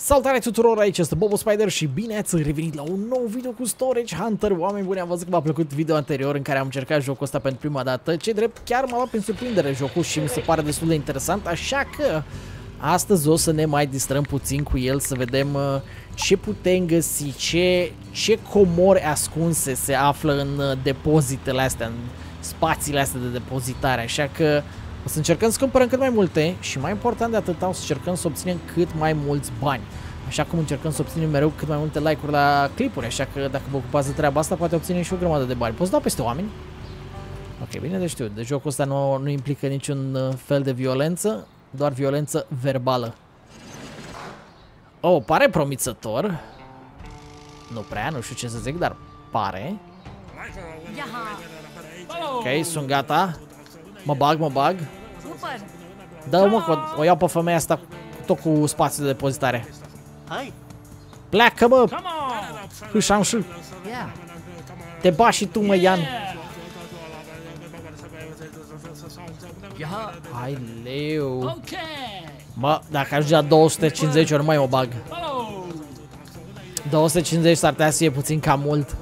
Salutare tuturor, aici este Bobo Spider și bine ați revenit la un nou video cu Storage Hunter. Oameni buni, am văzut că v-a plăcut video anterior în care am încercat jocul ăsta pentru prima dată. Ce drept, chiar m-a luat prin surprindere jocul și mi se pare destul de interesant, așa că astăzi o să ne mai distrăm puțin cu el, să vedem ce putem găsi, ce comori ascunse se află în depozitele astea, în spațiile astea de depozitare, așa că o să încercăm să cumpărăm cât mai multe și mai important de atât o să încercăm să obținem cât mai mulți bani. Așa cum încercăm să obținem mereu cât mai multe like-uri la clipuri, așa că dacă vă ocupați de treaba asta poate obținem și o grămadă de bani. Poți da peste oameni? Ok, bine de știut. Deci jocul ăsta nu implică niciun fel de violență, doar violență verbală. Oh, pare promițător. Nu prea, nu știu ce să zic, dar pare. Ok, sunt gata. Mă bag. Super. Dă-mă că o iau pe femeia asta tot cu spațiu de depozitare. Hai. Pleacă, mă! Hâșam și... Te bași și tu, mă, Ian! Hai, leu! Mă, dacă ajunge la 250 ori mai o bag. 250 s-ar putea să fie puțin cam mult.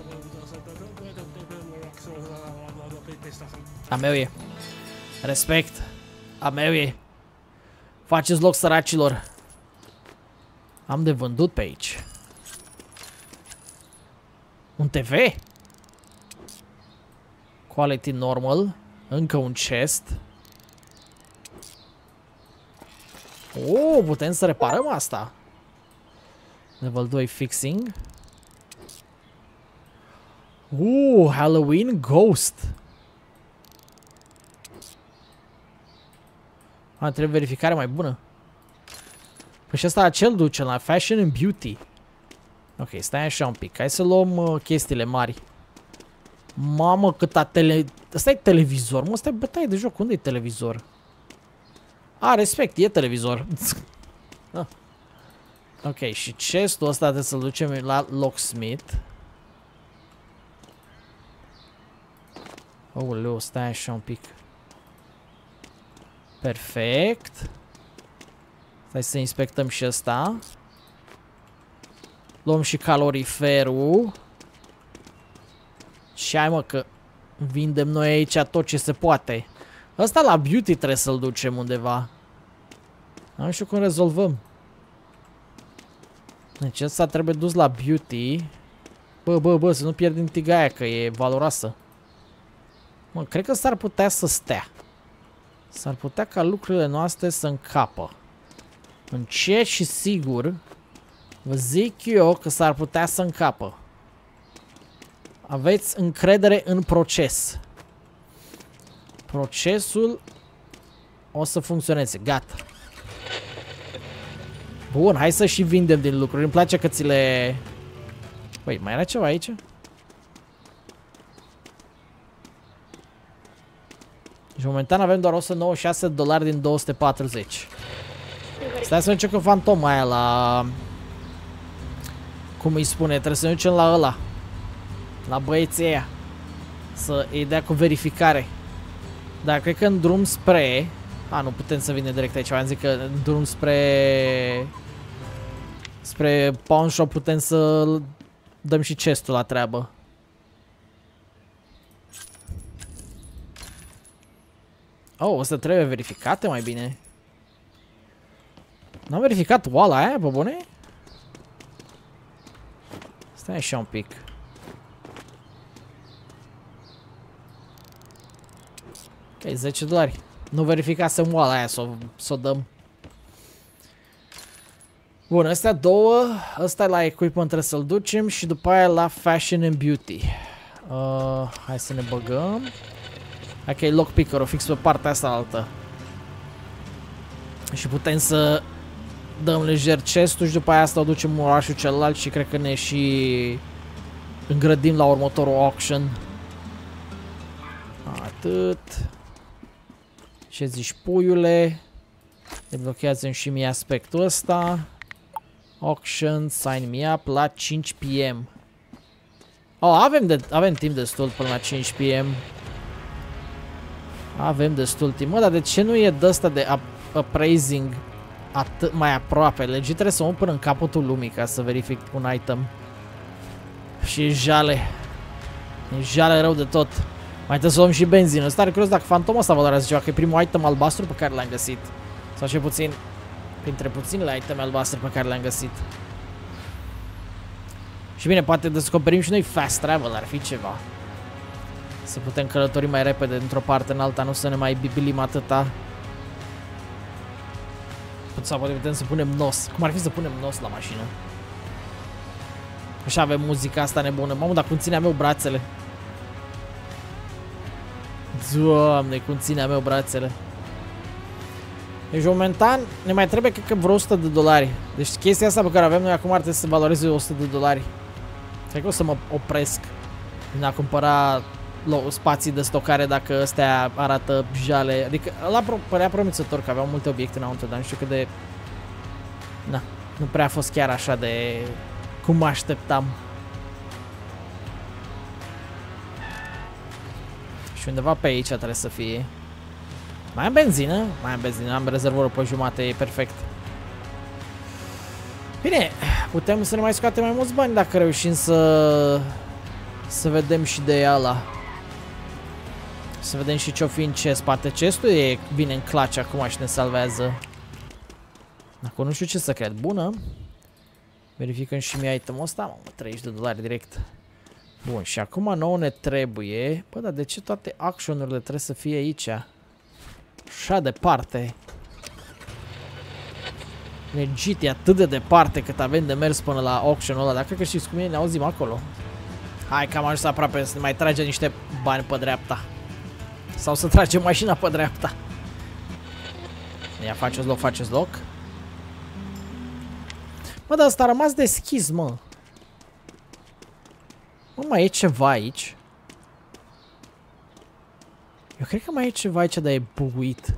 A meu e. Respect. A meu e. Faceți loc săracilor. Am de vândut pe aici. Un TV? Quality normal. Încă un chest. Oh, putem să reparăm asta. Level 2 fixing. Halloween Ghost. Trebuie verificare mai bună. Păi și asta ce-l duce la Fashion and Beauty. Ok, stai așa un pic. Hai să luăm chestiile mari. Mamă, câta tele... Asta e televizor. Mă, stai bătaie de joc. Unde e televizor? A, respect, e televizor. Ah. Ok, și chestul ăsta trebuie să-l ducem la Locksmith. Aoleu, stai așa un pic. Perfect. Hai să inspectăm și ăsta. Luăm și caloriferul. Și hai, mă, că vindem noi aici tot ce se poate. Ăsta la beauty trebuie să-l ducem undeva. Nu știu cum rezolvăm. Deci ăsta trebuie dus la beauty. Bă, să nu pierdem tigaia, că e valoroasă. Mă, cred că s-ar putea să stea. S-ar putea ca lucrurile noastre să încapă. Încet și sigur vă zic eu că s-ar putea să încapă. Aveți încredere în proces. Procesul o să funcționeze. Gata. Bun, hai să și vindem din lucruri. Îmi place că ți le... Păi, mai era ceva aici? Și momentan avem doar 196 dolari din 240. Stai să ne ducem cu fantoma aia la... Cum îi spune? Trebuie să ne ducem la ăla. La băieții aia. Să îi dea cu verificare. Dar cred că în drum spre... A, nu putem să vinem direct aici. Am zis că în drum spre... Spre pawn shop putem să dăm și chestul la treabă. Oh, ăsta trebuie verificate mai bine. N-am verificat oala aia, pe bune? Stai așa un pic. Ok, 10 dolari. Nu verificasem oala aia, s-o dăm. Bun, astea două. Ăsta e la equipment, trebuie să-l ducem. Și după aia la Fashion and Beauty. Hai să ne băgăm. Ok, lockpicker-ul fix pe partea asta altă. Și putem să dăm lejer chest-ul și după aia asta o ducem în orașul celălalt și cred că ne și îngrădim la următorul auction. Atât. Ce zici, puiule? Deblochează-mi și mie aspectul ăsta. Auction, sign me up la 5 PM. Oh, avem timp destul până la 5 PM. Avem destul timp. Mă, dar de ce nu e de ăsta de appraising atât mai aproape. Legit trebuie să mă până în capătul lumii ca să verific un item. Și e jale. E jale rău de tot. Mai trebuie să luăm și benzină. Stare curios dacă fantoma asta valorează ceva, că e primul item albastru pe care l-am găsit. Sau cel puțin printre puținele iteme albastre pe care le-am găsit. Și bine, poate descoperim și noi fast travel, ar fi ceva. Să putem călători mai repede dintr-o parte în alta, nu să ne mai bibilim atâta. Sau poate putem să punem nos. Cum ar fi să punem nos la mașină? Așa avem muzica asta nebună. Mamă, dar cum ținea meu brațele. Doamne, cum ținea meu brațele. Deci momentan ne mai trebuie cred că vreo 100 de dolari. Deci chestia asta pe care avem noi acum ar trebui să valoreze 100 de dolari. Cred că o să mă opresc din a cumpăra spații de stocare dacă astea arată jale. Adică ăla părea promițător că aveau multe obiecte înăuntru, dar nu știu cât de... Na, nu prea a fost chiar așa de... cum mă așteptam. Și undeva pe aici trebuie să fie. Mai am benzină? Mai am benzină, am rezervorul pe jumate, e perfect. Bine, putem să ne mai scoatem mai mulți bani dacă reușim să vedem și de ala. Să vedem și ce-o fi în chest. Poate chestul vine în clutch acum și ne salvează. Acum nu știu ce să cred. Bună. Verificăm și mie itemul ăsta. Mamă, 30 de dolari direct. Bun, și acum nouă ne trebuie... Bă, dar de ce toate action-urile trebuie să fie aici? Așa departe. Legit, e atât de departe cât avem de mers până la auction-ul ăla. Dar cred că știți cum e, ne auzim acolo. Hai că am ajuns aproape să ne mai trage niște bani pe dreapta. Sau să tragem mașina pe dreapta. Ia, faceți loc, faceți loc. Mă, dar asta a rămas deschis, mă. Mă, mai e ceva aici. Eu cred că mai e ceva aici, dar e buguit.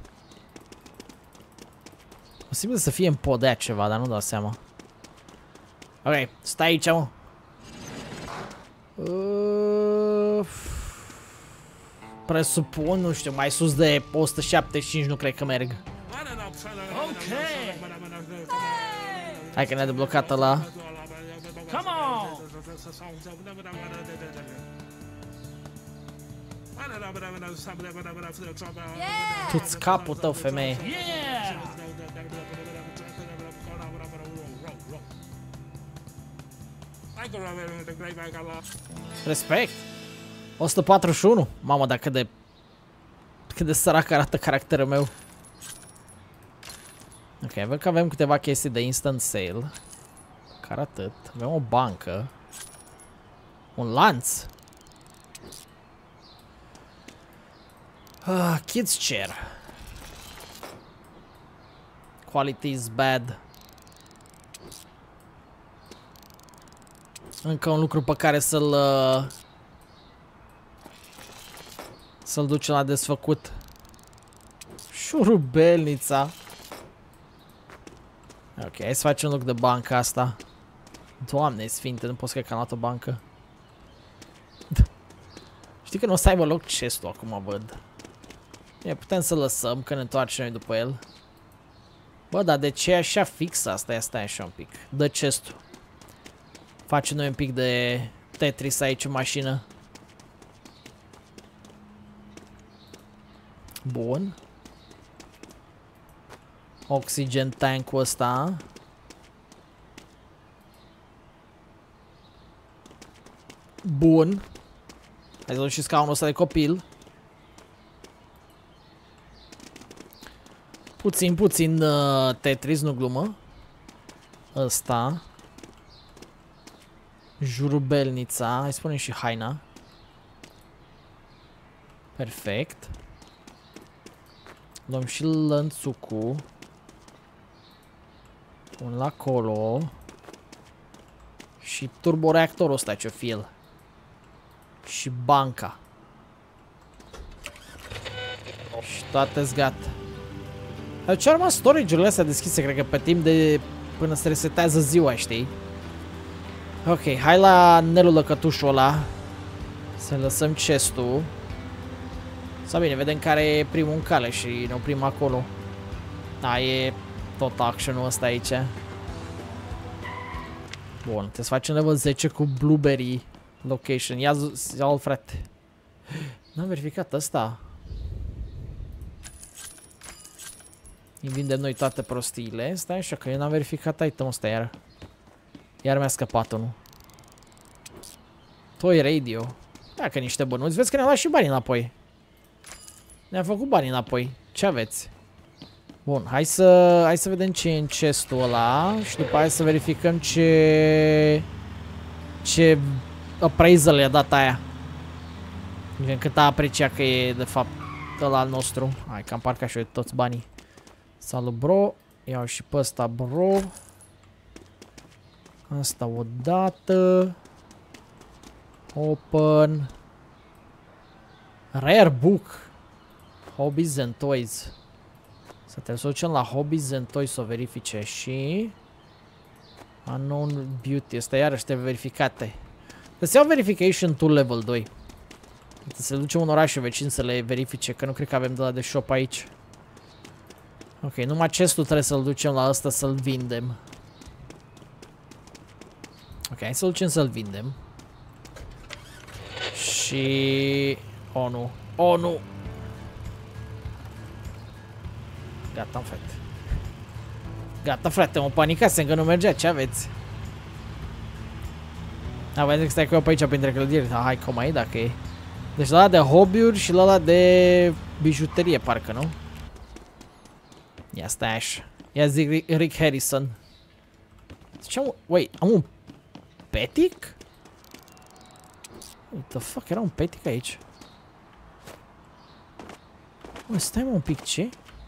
Posibil să fie împodea ceva, dar nu dau seama. Ok, stai aici, mă. Presupun, nu știu, mai sus de 175 nu cred că merg. Hai că ne-a deblocat ăla. Tu-ți capul tău, femeie. Respect. 141. Mamă, dar cât de sărac arată caracterul meu. Ok, văd că avem câteva chestii de instant sale. Care atât. Avem o bancă. Un lanț. Kids chair. Quality is bad. Încă un lucru pe care să-l ducem la desfăcut. Șurubelnița. Ok, hai să facem loc de bancă asta. Doamne sfinte, nu pot să cred că am luat o bancă. Știi că nu o să aibă loc chestul acum, văd. E, putem să lăsăm, că ne întoarcem noi după el. Bă, dar de ce e așa fix asta? Ia stai așa un pic. Dă chestul. Facem noi un pic de Tetris aici în mașină. Bun. Oxygen tank-ul ăsta. Bun. Hai să luăm și scaunul ăsta de copil. Puțin Tetris, nu glumă. Ăsta. Jurubelnița. Hai să spunem și haina. Perfect. Luăm și lănțucul. Pun la acolo. Și turboreactorul ăsta ce-o fi el. Și banca. Și toate-s gata. Dar ce-au rămas storage-urile astea deschise, cred că pe timp de... până se resetează ziua, știi? Ok, hai la Nelul lăcătușul ăla. Să lăsăm chest-ul. Sau bine, vedem care e primul în cale și ne oprim acolo. Da, e tot action-ul ăsta aici. Bun, trebuie să facem level 10 cu Blueberry Location. Ia-l, frate. N-am verificat ăsta. Îi vindem noi toate prostiile. Stai așa că eu n-am verificat item-ul ăsta iar. Iar mi-a scăpat unul. Toy Radio. Dacă niște bănuți, vezi că ne-am luat și banii înapoi. Ne-am făcut banii înapoi. Ce aveți? Bun, hai să vedem ce e în chestul ăla și după aia să verificăm ce appraisal i-a dat aia. Gen cât a apreciat că e de fapt ăla al nostru. Hai că am parcat și eu toți banii. Salut, bro. Iau și pe ăsta, bro. Asta odată. Open. Rare book. Hobbies and toys. Să te ducem la Hobbies and Toys să o verifice și... Unknown Beauty. Asta iarăși trebuie verificate. Trebuie să iau Verification Tool Level 2. Trebuie să ducem un oraș vecin să le verifice, că nu cred că avem de la de shop aici. Ok, numai chestul trebuie să-l ducem la ăsta să-l vindem. Ok, hai să-l ducem să-l vindem. Și... Oh, nu. Oh, nu! Gata, frate. Gata, frate, mă panicasem că nu mergea. Ce aveți? Aveți că stai cu eu pe aici printre clădiri. Da, hai, cum ai, dacă e. Deci la ăla de hobby-uri și la ăla de bijuterie, parcă, nu? Ia stai așa. Ia zic Rick Harrison. Ce am... Wait, am un petic? What the fuck, era un petic aici? Mă, stai mă un pic, ce?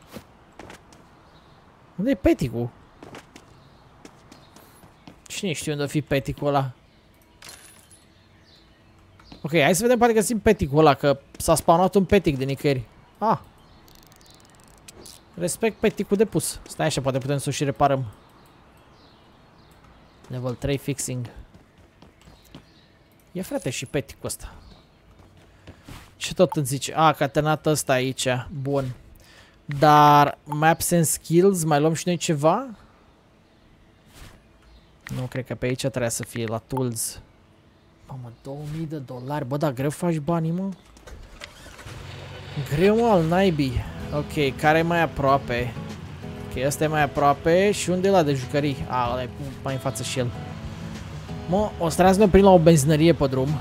Unde e peticul? Cine știe unde o fi peticul ăla? Ok, hai să vedem, poate găsim peticul ăla, că s-a spawnat un petic de nicăieri. Ah. Respect peticul de pus. Stai așa, poate putem să o și reparăm. Level 3 fixing. Ia frate și peticul ăsta. Ce tot îmi zice? Ah, catenat ăsta aici. Bun. Dar maps and skills, mai luăm și noi ceva? Nu, cred că pe aici trebuie să fie la tools. Mamă, $2000. Bă, dar greu faci banii, mă? Greu, mă, al naibii. Ok, care e mai aproape? Ok, ăsta e mai aproape. Și unde e ăla de jucării? Ah, ăla e mai în față și el. Mă, o să trebuie să ne oprim la o benzinărie pe drum.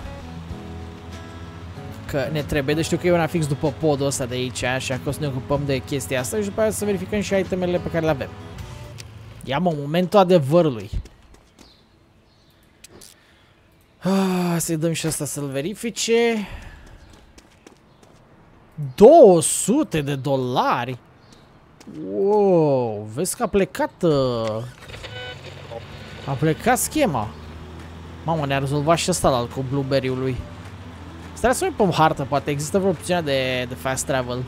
Că ne trebuie, deci știu că e una fix după podul ăsta de aici, așa că o să ne ocupăm de chestia asta și după aia să verificăm și itemele pe care le avem. Ia mă, momentul adevărului. Să-i dăm și asta să-l verifice. $200. Wow, vezi că a plecat schema. Mamă, ne-a rezolvat și ăsta cu blueberry-ul lui. Stai să uităm hartă, poate există vreo opțiune de fast travel.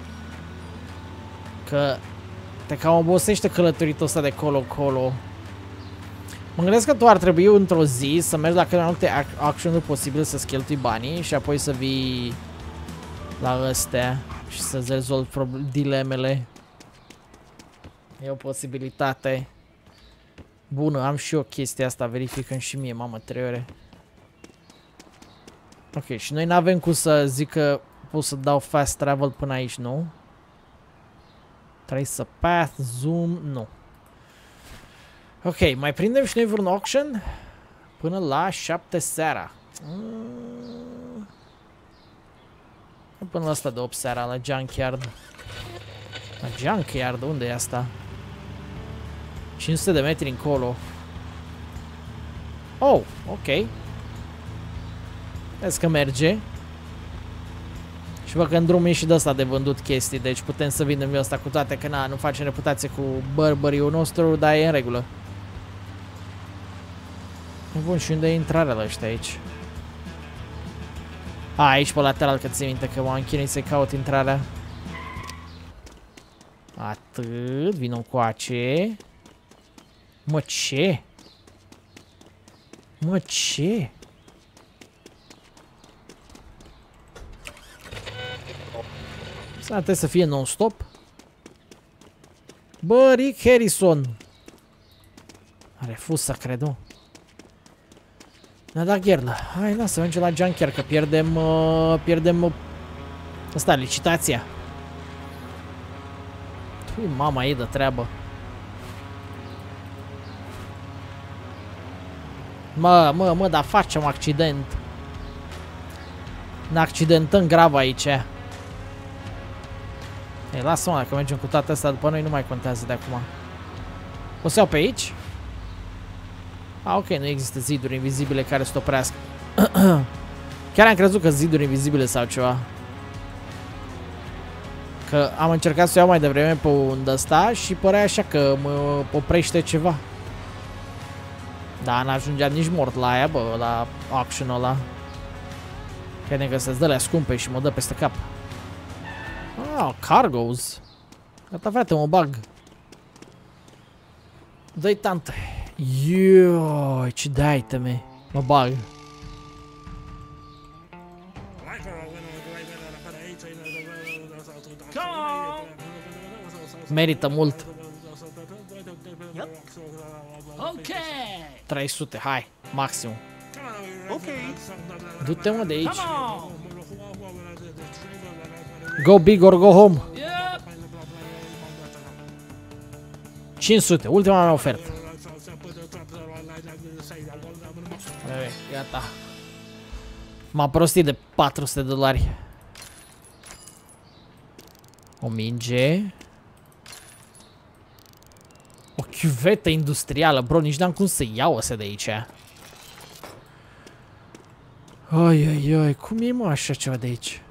Că te cam obosește călătoritul ăsta de colo-colo. Mă gândesc că tu ar trebui într-o zi să mergi la cât mai multe action-uri posibil să-ți cheltui banii și apoi să vii la ăstea și să-ți rezolvi dilemele. E o posibilitate. Bună, am și eu chestia asta, verificăm și mie, mamă, 3 ore. Ok, și noi n-avem cum să zic că pot să dau fast travel până aici, nu? Trace a path, zoom, nu. Ok, mai prindem și noi vreun auction? Până la 7 seara. Până la asta de 8 seara, la Junkyard. La Junkyard, unde e asta? 500 de metri încolo. Oh, ok. Vezi că merge. Și văd că în drum e și de asta de vândut chestii, deci putem să vindem eu asta cu toate, că na, nu facem reputație cu bărbăriul nostru, dar e în regulă. Bun, și unde e intrarea la ăștia aici? A, aici pe lateral, că ți minte că m-am chinuit să-i caut intrarea. Atât, vină încoace. Mă, ce? Mă, ce? Trebuie să fie non-stop. Bă, Rick Harrison. Refuz să cred, nu. Ne-a dat gherlă. Hai, lasă, mergem la junkyard, că pierdem asta, licitația. Ui, mama ei de treabă. Mă, dar facem accident. Ne accidentăm grav aici. Ei, lasă-mă, dacă mergem cu toate astea, după noi nu mai contează de acum. O să iau pe aici? Ok, nu există ziduri invizibile care să oprească. Chiar am crezut că ziduri invizibile sau ceva. Că am încercat să iau mai devreme pe un ăsta și părea așa că mă oprește ceva. Dar n-ajungea nici mort la aia, bă, la action-ul ăla. Chiar că să-ți dă alea scumpe și mă dă peste cap. Ah, cargoes. Gata, frate, mă bag. Dă-i tante. Ioi, ce de iteme. Mă bag. Merită mult. 300, hai, maxim. Du-te, mă, de aici. Go big or go home. 500, ultima mea ofertă. Gata. M-a prostit de 400 de dolari. O minge. O chiuvetă industrială, bro, nici n-am cum să iau astea de aici. Ai, cum e, mă, așa ceva de aici?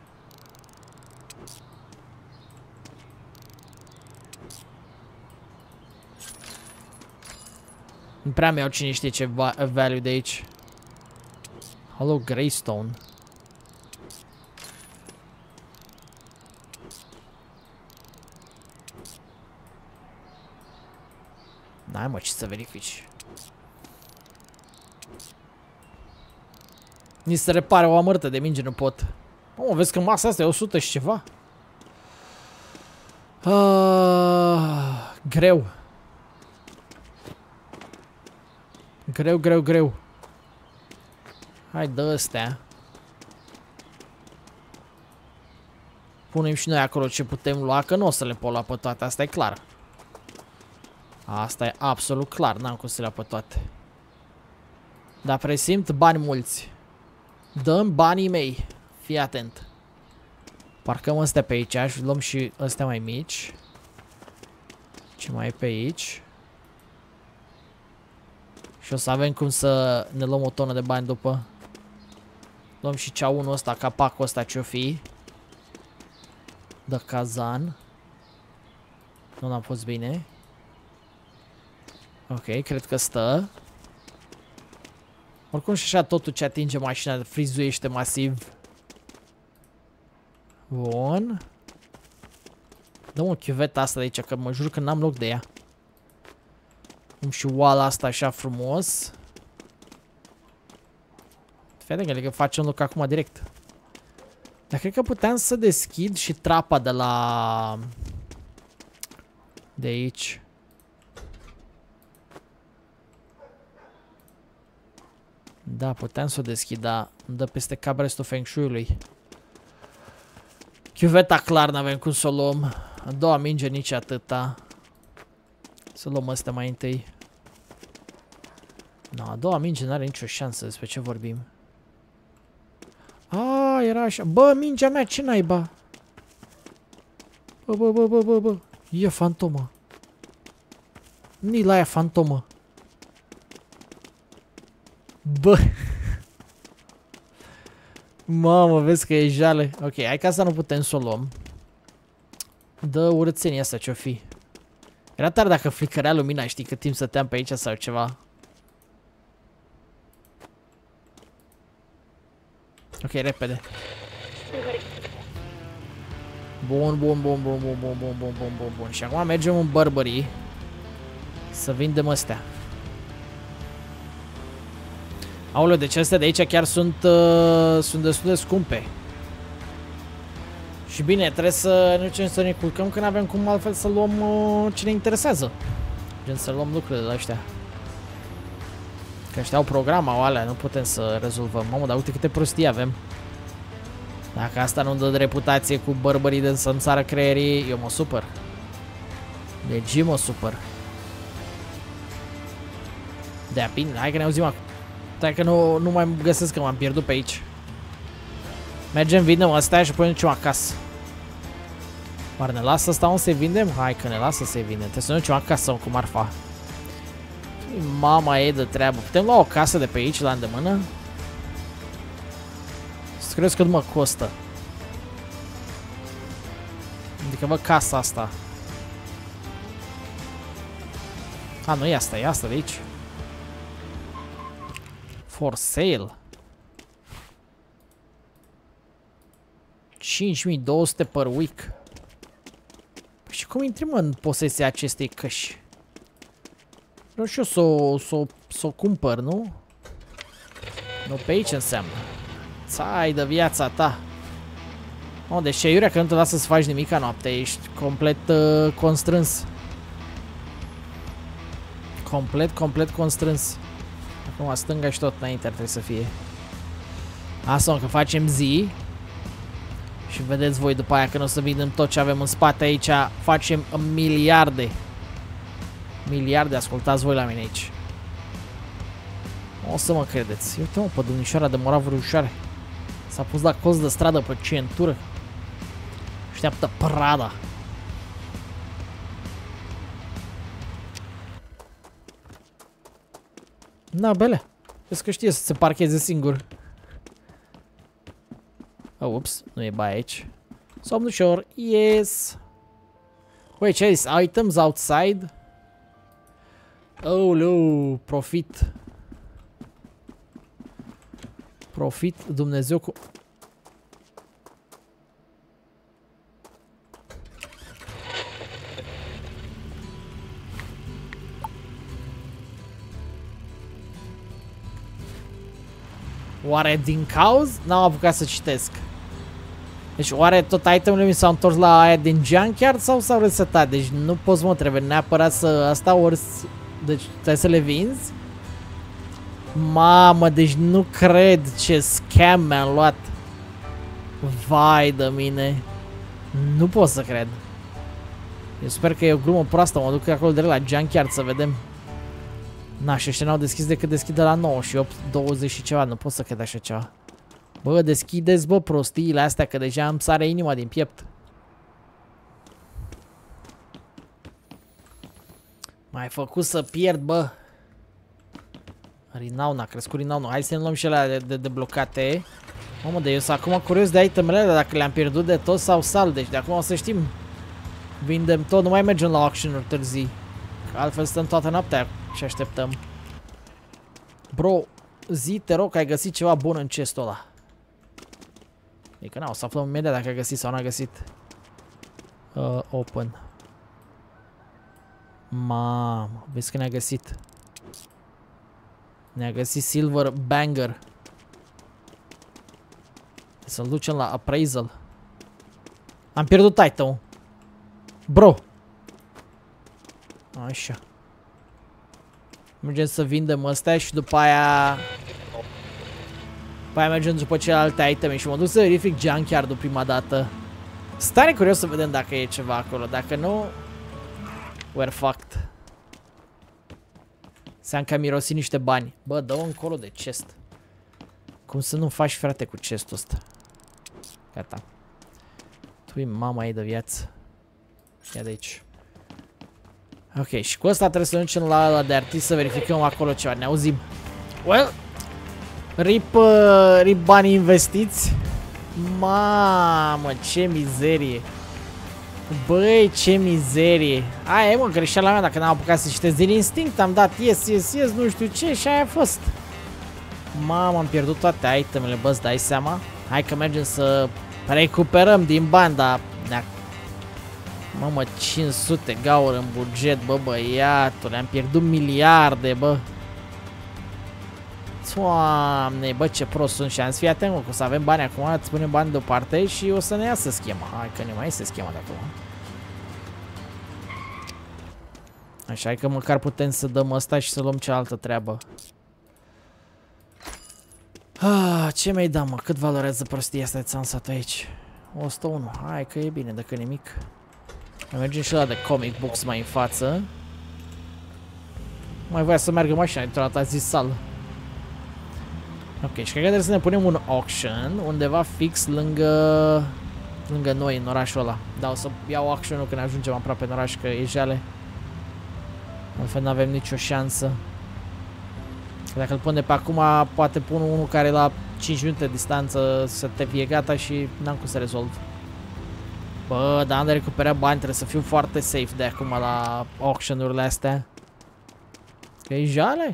Nu prea mi-au cine știe ce value de aici. Hello, Greystone. N-ai, mă, ce să verifici. Ni se repare o amărtă de minge, nu pot. Mă, vezi că masa asta e 100 și ceva. Greu. Greu. Hai, dă astea. Punem și noi acolo ce putem lua, că nu o să le pot lua pe toate, asta e clar. Asta e absolut clar, n-am cum să le iau pe toate. Dar presimt bani mulți. Dăm banii mei. Fii atent. Parcăm astea pe aici și luăm și astea mai mici. Ce mai e pe aici? Și o să avem cum să ne luăm o tonă de bani după. Luăm și ceaunul ăsta, capacul ăsta ce-o fi. De cazan. Nu n-am fost bine. Ok, cred că stă. Oricum și așa totul ce atinge mașina frizuiește masiv. Bun. Dăm o chiuvetă asta de aici, că mă jur că n-am loc de ea. Am și oala asta așa frumos. Fede că facem loc acum direct. Dar cred că puteam să deschid și trapa de la... de aici. Da, puteam să o deschid, dar îmi dă peste cap restul feng shui-ului. Chiuveta clar n-avem cum să o luăm. A doua minge nici atâta. Să luăm astea mai întâi. No, a doua minge n-are nicio șansă, despre ce vorbim. A, era așa. Bă, mingea mea, ce naiba? Bă. E fantomă. Nu-i la aia fantomă. Bă. Mamă, vezi că e jale. Ok, hai că asta nu putem să o luăm. Dă urățenia asta ce-o fi. Era tare dacă flicărea lumina, știi, cât timp stăteam pe aici sau ceva. Ok, repede. Bun. Și acum mergem în Burberry să vindem astea. Aoleu, deci astea de aici chiar sunt destul de scumpe. Și Și bine, trebuie să ne ducem să ne culcăm când avem cum altfel să luăm ce ne interesează. Gen să luăm lucrurile de ăștia. Că ăștia au programa o alea, nu putem să rezolvăm. Mamă, dar uite câte prostii avem. Dacă asta nu dă de reputație cu bărbării de să-mi sară creierii, eu mă supăr. Deci mă supăr. De-aia, bine, hai că ne auzim acum. Stai că nu mai găsesc, că m-am pierdut pe aici. Mergem, vindem astea și apoi ne ducem acasă. Oare ne lasă să stau să-i vindem? Hai că ne lasă să-i vindem. Trebuie să ne ducem acasă cu marfa. Mama e de treabă. Putem lua o casă de pe aici la îndemână? Să crezi că nu mă costă. Adică văd casa asta. A, nu e asta, e asta de aici. For sale. 5200 per week. Păi și cum intrăm în posesia acestei căși? Vreau și eu să o cumpăr, nu? Nu, pe aici înseamnă. Țai de viața ta. O, deci aiurea că nu te lasă să faci nimica noaptea. Ești complet constrâns. Complet constrâns. Acum stânga și tot înainte ar trebui să fie. Asta, că facem zi. Și vedeți voi după aia când o să vindem tot ce avem în spate aici. Facem miliarde. Miliarde, ascultați voi la mine aici. O să mă credeți. Uite-mă pe domnișoara de moravuri ușoare. S-a pus la colț de stradă pe centură. Așteaptă Prada. Na, bele. Vezi că știe să se parcheze singur. Oh, ups, nu e bai aici. Somnușor, yes. Wait, ce zis? Items outside. Oh, no, profit. Profit, Dumnezeu cu... Oare din cauz? N-am apucat să citesc. Deci oare tot itemele mi s-au întors la aia din junkyard sau s-au resetat? Deci nu poți, mă, trebuie neapărat să asta ori... Deci trebuie să le vinzi? Mamă, deci nu cred ce scam mi-am luat. Vai de mine. Nu pot să cred. Eu sper că e o glumă proastă, mă duc acolo de la junkyard să vedem. Na, și ăștia n-au deschis decât deschide la 9 și 8, 20 și ceva, nu pot să cred așa ceva. Bă, deschideți, bă, prostiile astea, că deja îmi sare inima din piept. M-ai făcut să pierd, bă. Renown, a crescut Renown. Hai să ne luăm și alea de deblocate. Mamă, de eu sunt acum curios de itemele, dacă le-am pierdut de tot sau sal. Deci de acum o să știm. Vindem tot, nu mai mergem la auction-uri târzii. Că altfel stăm toată noaptea și așteptăm. Bro, zi, te rog că ai găsit ceva bun în chestul ăla. E că na, o să aflăm imediat dacă a găsit sau n-a găsit. Open. Mamă, vezi că ne-a găsit. Ne-a găsit Silver Banger. Să-l ducem la appraisal. Am pierdut item-ul. Bro. Așa. Mergem să vindem astea și după aia... După aia mergem după celelalte iteme și mă duc să verific junkyard-ul prima dată. Stare curios să vedem dacă e ceva acolo. Dacă nu... We're fucked. Seam că am mirosit niște bani. Bă, dă-o încolo de chest. Cum să nu faci, frate, cu chestul ăsta? Gata. Tu-i mama ei de viață. Ia de aici. Ok, și cu ăsta trebuie să ducem la de artist să verificăm acolo ceva. Ne auzim. Well, rip banii investiți. Mamă, ce mizerie. Băi, ce mizerie. Aia e, mă, greșeala mea dacă n-am apucat să citesc. Din instinct am dat yes, nu știu ce și aia a fost. Mamă, am pierdut toate itemele, bă, îți dai seama? Hai că mergem să recuperăm din bani, dar... Mamă, 500 gauri în buget, bă, băiatule, am pierdut miliarde, bă. Doamne, bă, ce prost sunt și am să fii atent, că o să avem bani acum, îți punem bani deoparte și o să ne iasă schema. Hai că ne mai iese schema de acum. Așa, hai că măcar putem să dăm asta și să luăm cealaltă treabă. Ce mi-ai dat, mă? Cât valorează prostia asta de ți-am sat aici? 101. Hai că e bine, dacă nimic. Mergem și la de comic books mai în față. Mai voia să meargă mașina dintr-o dată, a zis sală. Ok, și cred că trebuie să ne punem un auction undeva fix lângă noi, în orașul ăla. Da, o să iau auction-ul când ajungem aproape în oraș, că e jale. Altfel n-avem nicio șansă. Dacă îl pun de pe acum, poate pun unul care e la 5 minute distanță să te fie gata și n-am cum să rezolv. Bă, dar am de recuperat bani, trebuie să fiu foarte safe de acum la auction-urile astea. Că e jale?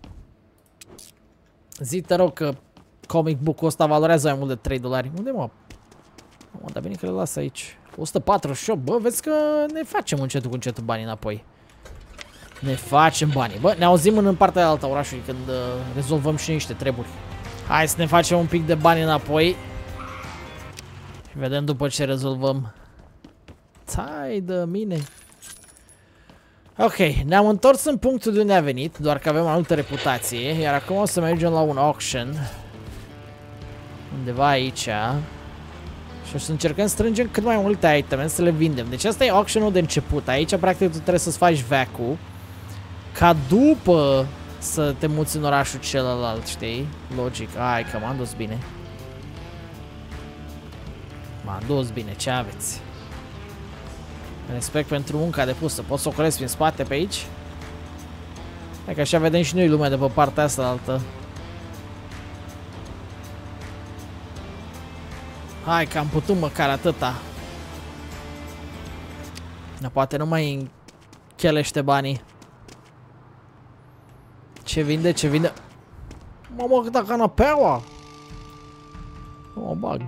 Zi, te rog, că comic book-ul ăsta valorează mai mult de $3. Unde, mă? Mă, dar bine că le las aici. 148, bă, vezi că ne facem încetul cu încetul banii înapoi. Ne facem banii. Bă, ne auzim în partea alta orașului când rezolvăm și niște treburi. Hai să ne facem un pic de bani înapoi. Și vedem după ce rezolvăm. Țai de mine. Ok, ne-am întors în punctul de unde a venit, doar că avem mai multă reputație. Iar acum o să mergem la un auction. Undeva aici. Și o să încercăm să strângem cât mai multe iteme, să le vindem. Deci asta e auction-ul de început. Aici practic tu trebuie să-ți faci vac-ul ca după să te muți în orașul celălalt, știi? Logic. Hai că m-am dus bine. M-am dus bine, ce aveți? Respect pentru munca depusă. Pot să o colesc prin spate pe aici? Hai că așa vedem și noi lumea de pe partea asta altă. Hai că am putut măcar atâta. Dar poate nu mai închelește banii. Ce vinde, ce vinde? Mamă, câta canapeaua! Mă bag.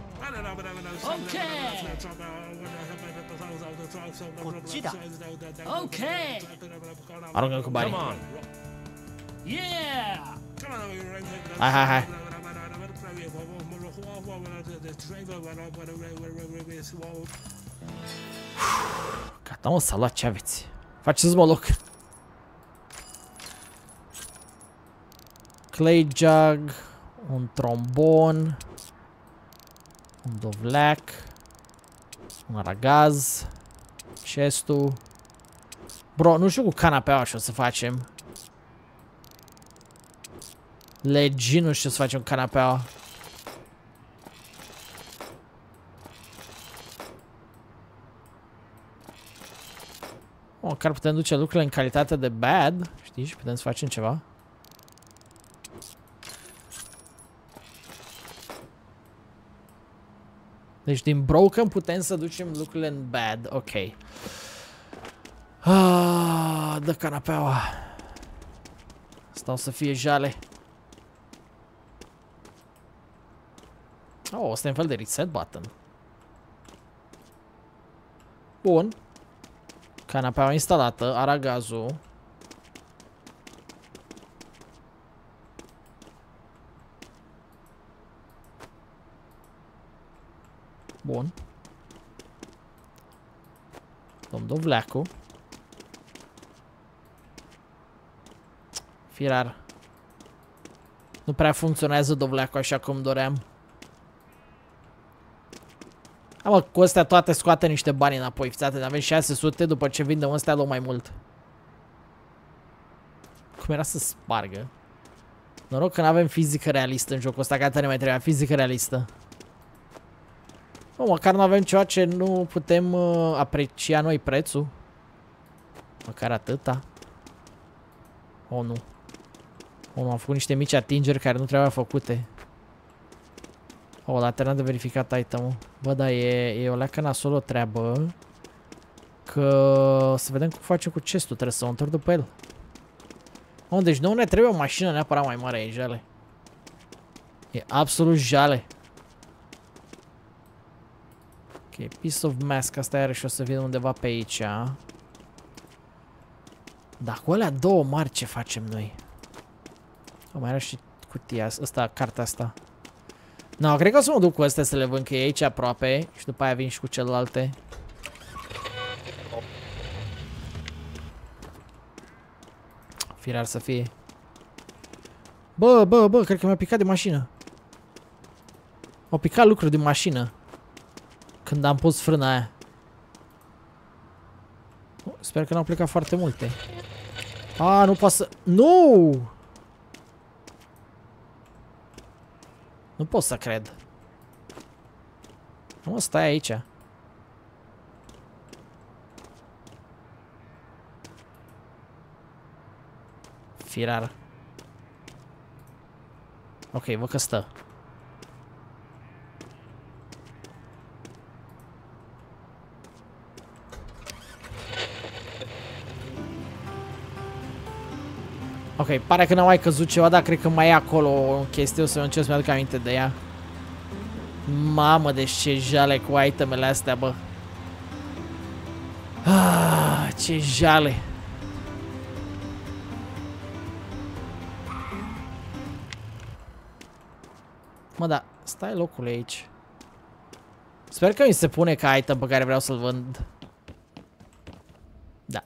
Aruncă cu banii. Hai, hai, hai. Gata, mă, s-a luat, ce aveți? Faceți-mă loc. Clay jug, un trombon, un dovleac, un aragaz, chestul. Bro, nu știu cu canapeaua ce o să facem. Legit nu știu să facem canapeaua. Măcar putem duce lucrurile în calitate de bad, știi, și putem să facem ceva. Deci din broken putem să ducem lucrurile în bad, ok. Dă canapeaua. Asta o să fie jale. Oh, ăsta e un fel de reset button. Bun. Canapeaua instalată, aragazul. Bun. Luăm dovleacul. Firar. Nu prea funcționează dovleacul așa cum doream. Mă, cu astea toate scoate niște bani înapoi. Fiți atent, avem 600, după ce vindem astea luăm mai mult. Cum era să spargă? Noroc că nu avem fizică realistă în jocul ăsta, că atât ne mai trebuia fizică realistă. Măcar nu avem ceva ce nu putem aprecia noi prețul. Măcar atâta. Oh, nu. Oh, nu, am făcut niște mici atingeri care nu trebuia făcute. Oh, la terminat de verificat item-ul. Bă, da, e o leacă nasol o treabă. Că să vedem cum facem cu chestul. Trebuie să o întorc după el. Oh, deci nu ne trebuie o mașină neapărat mai mare, e jale. E absolut jale. Ok, piece of mask. Asta iarăși o să vină undeva pe aici. Dar cu alea două mari ce facem noi? O, mai era și cutia asta, cartea asta. No, cred că o să mă duc cu astea să le vând, că e aici aproape. Și după aia vin și cu celelalte. Firar să fie. Bă, cred că mi-a picat de mașină. Au picat lucruri din mașină. Când am pus frâna aia. Sper că n-au plecat foarte multe. A, nu pot să... Nu! Nu pot să cred. Nu, stai aici. Firar. Ok, văd că stă. Ok, pare că n-a mai căzut ceva, dar cred că mai e acolo o chestie, o să încerc să-mi aduc aminte de ea. Mamă, deci ce jale cu itemele astea, bă. Ah, ce jale. Mă, da, stai locul aici. Sper că mi se pune ca item pe care vreau să-l vând. Da.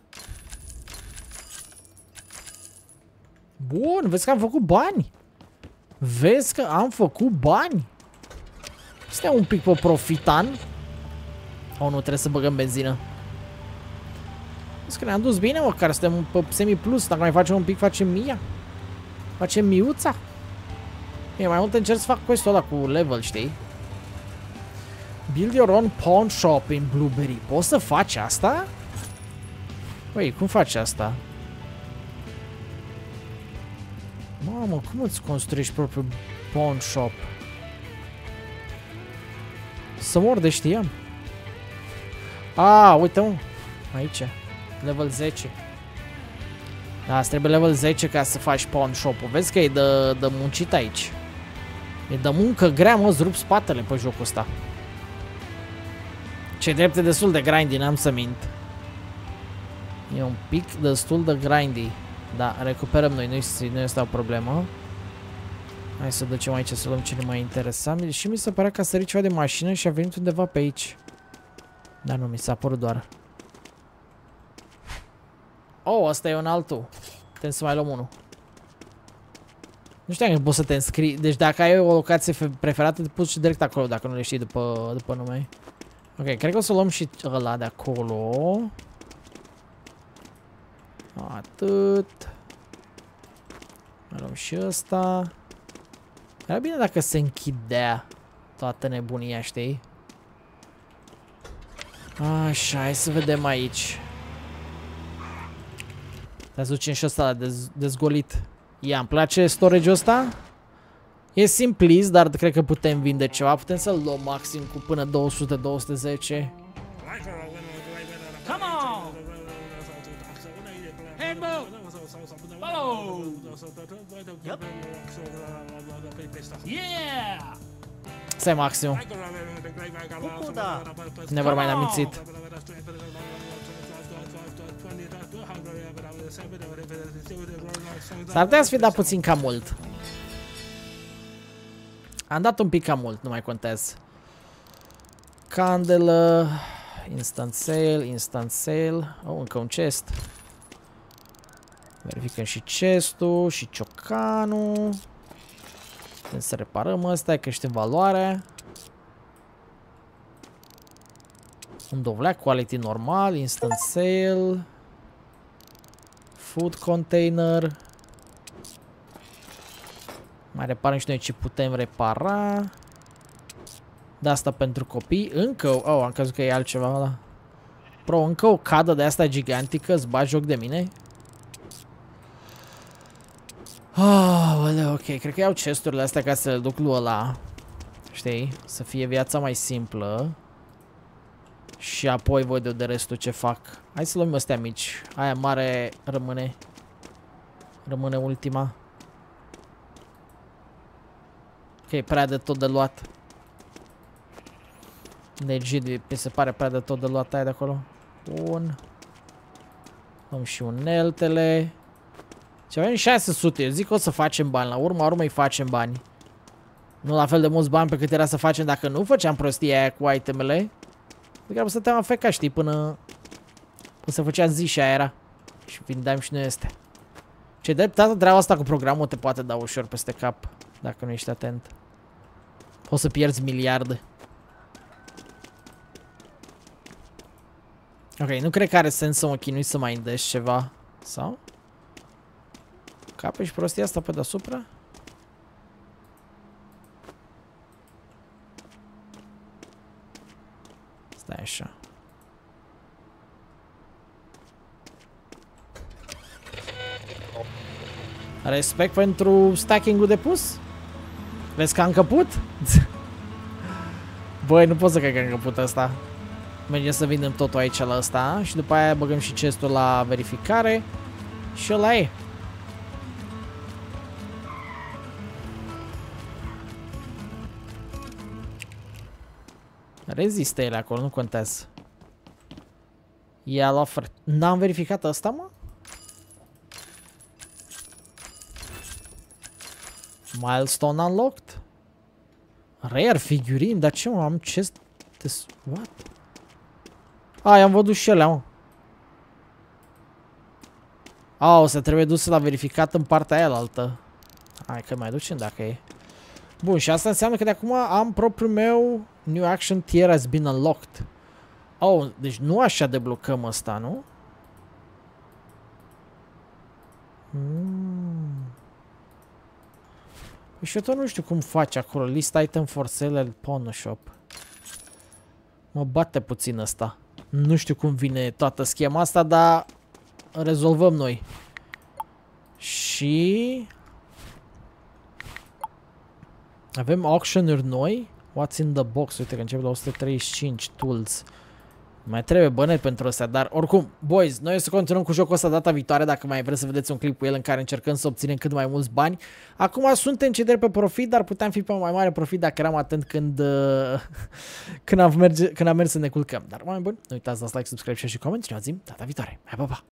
Bun, vezi că am făcut bani. Vezi că am făcut bani. Stai un pic pe profitan. Oh, nu, trebuie să băgăm benzină. Vezi că ne-am dus bine, măcar suntem pe semi-plus. Dacă mai facem un pic, facem mia. Facem miuța. E, mai mult încerc să fac quest-ul ăla cu level, știi? Build your own pawn shop in Blueberry. Poți să faci asta? Băi, cum faci asta? Mamă, cum îți construiești propriul pawn shop? Să mor de știam. A, uite mă. Aici. Level 10. Da, îți trebuie level 10 ca să faci pawn shop-ul. Vezi că e de muncit aici. E de muncă grea, mă, îți rup spatele pe jocul ăsta. Ce drept e destul de grindy, n-am să mint. E un pic destul de grindy. Da, recuperăm noi, nu este o problemă. Hai să ducem aici să luăm cele mai interesante. Și mi se părea că a sărit ceva de mașină și a venit undeva pe aici. Dar nu, mi s-a părut doar. Oh, ăsta e un altul. Putem să mai luăm unul. Nu știam că poți să te înscrii. Deci dacă ai o locație preferată, te poți și direct acolo, dacă nu le știi după nume. Ok, cred că o să luăm și ăla de acolo. Atât. Mai luăm și ăsta. Era bine dacă se închidea toată nebunia, știi? Așa, hai să vedem aici. Să ducem și ăsta la dezgolit. Ia, îmi place storage-ul ăsta. E simplist, dar cred că putem vinde ceva. Putem să-l luăm maxim cu până 200-210. Come on! Handbook! Follow! Yep. Yeah! Asta e maximum. Cucuda! Never mind, am mințit. S-ar putea să fi dat puțin cam mult. Am dat un pic cam mult, nu mai contează. Candelă. Instant sale, instant sale. Oh, încă un chest. Verificăm și chestul și ciocanul. Putem să reparăm ăsta, că ești în valoare. Un dovleac, quality normal, instant sale. Food container. Mai reparăm și noi ce putem repara. De asta pentru copii. Încă, oh, am crezut că e altceva ăla. Bro, încă o cadă de asta gigantică, îți bagi joc de mine? Oh, ok, cred că iau chesturile astea ca să le duc lui ăla. Știi? Să fie viața mai simplă. Și apoi văd eu de restul ce fac. Hai să luăm astea mici. Aia mare rămâne. Rămâne ultima. Ok, prea de tot de luat. Legit, mi se pare prea de tot de luat aia de acolo. Bun. Luăm și uneltele. Și avem 600, eu zic că o să facem bani, la urma urmei facem bani. Nu la fel de mulți bani pe cât era să facem dacă nu făceam prostia aia cu itemele. De care stăteam afeca, știi, până se făcea zi și aia era. Și vindeam și noi astea. Ce drept, toată treaba asta cu programul te poate da ușor peste cap, dacă nu ești atent. Poți să pierzi miliarde. Ok, nu cred că are sens să mă chinui să mai indești ceva. Sau? Cape și prostia asta pe deasupra? Stai așa. Respect pentru stacking-ul de pus? Vezi că am căput? Băi, nu pot să cred că am căput ăsta. Mergem să vindem totul aici la ăsta și după aia băgăm și chestul la verificare. Și ăla e. Rezistă ele acolo, nu contează. Ia la fără. N-am verificat asta, mă? Milestone unlocked? Rare figurin? Dar ce, mă? Am chest... What? A, am văzut și alea, mă. A, o să trebuie dus la verificat în partea aia altă. Hai că mai ducem dacă e. Bun, și asta înseamnă că de acum am propriul meu New Action Tier has been unlocked. Oh, deci nu așa deblocăm ăsta, nu? Și eu tot nu știu cum faci acolo. List item for sale at pawn shop. Mă bate puțin ăsta. Nu știu cum vine toată schema asta, dar rezolvăm noi. Și... avem auctionuri noi. What's in the box? Uite că încep la 135 tools. Mai trebuie bănet pentru astea, dar oricum, boys, noi o să continuăm cu jocul ăsta data viitoare dacă mai vreți să vedeți un clip cu el în care încercăm să obținem cât mai mulți bani. Acum suntem cederi pe profit, dar puteam fi pe un mai mare profit dacă eram atent când am mers să ne culcăm. Dar mai bun, nu uitați să dați like, subscribe, share și comment și ne auzim data viitoare. Hai, pa, pa!